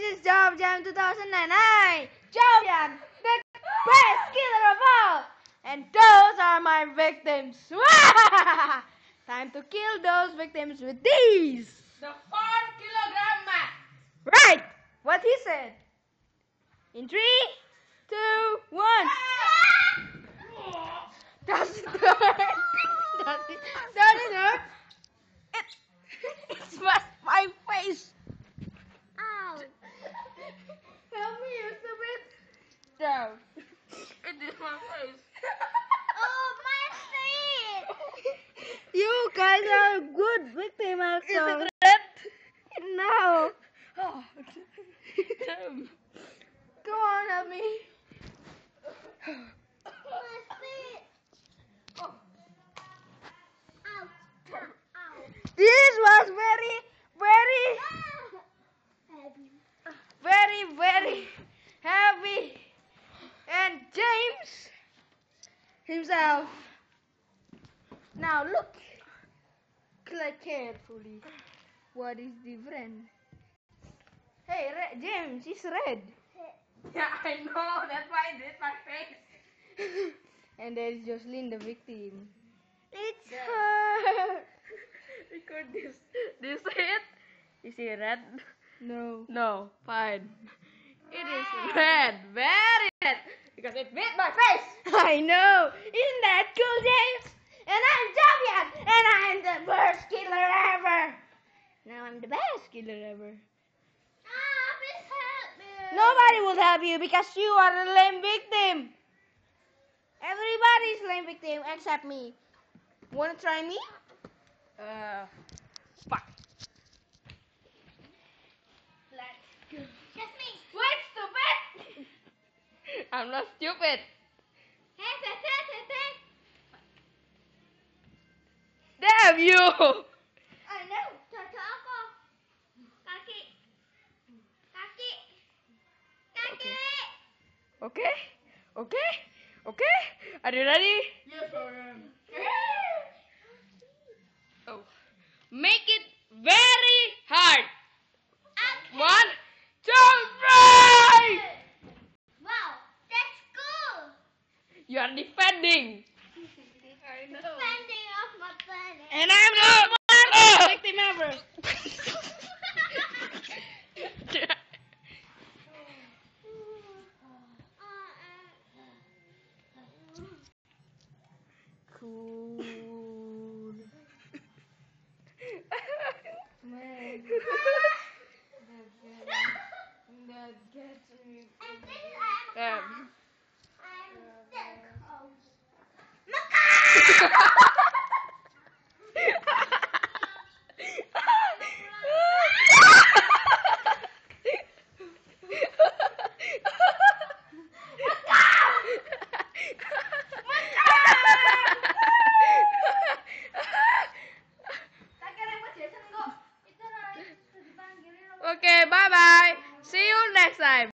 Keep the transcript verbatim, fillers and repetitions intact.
is Job Jam two thousand nine. Job Jam, the best killer of all. And those are my victims. Time to kill those victims with these. The four kilogram mat. Right, what he said. In three, two, one. Does it hurt? Does it, does it hurt? It, it's my, my face. Ow. Help me, you stupid. No. It is my face. Oh, my feet. You guys are a good victim, also. Is it red? No. Oh. Damn. Come on, help me. My feet. Oh. Ow. Ow. This was very, very, Heavy. very, very heavy. And James himself. Now look. Look carefully. What is different? Hey, Re- James, it's red. Yeah, I know. That's why I did my face. And there is Jocelyn, the victim. It's Yeah. her. Record this. Do you see it? You see red? No. No. Fine. It is red. Very red. Because it bit my face. I know. Isn't that cool, James? And I'm Javian, and I'm the worst killer ever. Now I'm the best killer ever. Ah, please help me. Nobody will help you because you are the lame victim. Everybody's lame victim except me. Wanna try me? Uh, fuck. Let's go. Just me. Wait, stupid! I'm not stupid. Hey, hey, hey, hey, hey. Damn you! I know. Cocok aku. Kaki. Kaki. Kaki. Okay? Okay? Okay? Are you ready? Yes, I am. Oh. Make it very hard. Okay. One, two, three! Wow, that's cool. You are defending. I know. Defending of my planet. And I'm the worst victim ever. Cool. Man, that gets me. I think I'm, Um. I'm sick. Oh. Makan!